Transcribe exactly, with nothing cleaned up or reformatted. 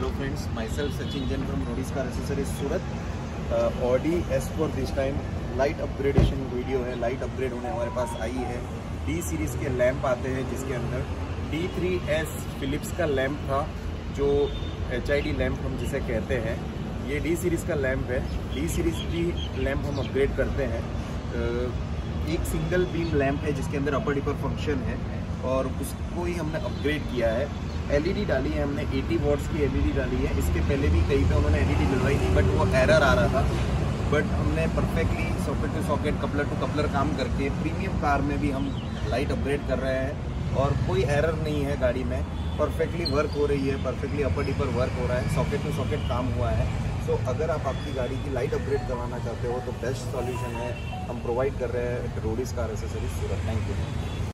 Hello friends, myself Sachin Jain from Rodis Car Accessories Surat. uh, Audi S four this time light upgradation video है। Light upgrade होने हमारे पास आई है। D series के lamp आते हैं जिसके अंदर डी थ्री एस फिलिप्स का लैंप था, जो एच आई डी लैंप हम जिसे कहते हैं। ये डी सीरीज़ का लैंप है। डी सीरीज़ की लैंप हम अपग्रेड करते हैं। एक सिंगल बीम लैंप है जिसके अंदर अपर डिपर फंक्शन है और उसको ही हमने अपग्रेड किया है। एलईडी डाली है हमने, अस्सी वॉट्स की एलईडी डाली है। इसके पहले भी कहीं पे उन्होंने एलईडी डलवाई थी बट वो एरर आ रहा था। बट हमने perfectly socket to socket, coupler to coupler काम करके प्रीमियम कार में भी हम लाइट अपग्रेड कर रहे हैं और कोई एरर नहीं है गाड़ी में। परफेक्टली वर्क हो रही है, परफेक्टली अपर डिपर वर्क हो रहा है, सॉकेट टू सॉकेट काम हुआ है। सो so, अगर आप आपकी गाड़ी की लाइट अपग्रेड करवाना चाहते हो तो बेस्ट सॉल्यूशन है हम प्रोवाइड कर रहे हैं रोडिस car accessories Surat. Thank you.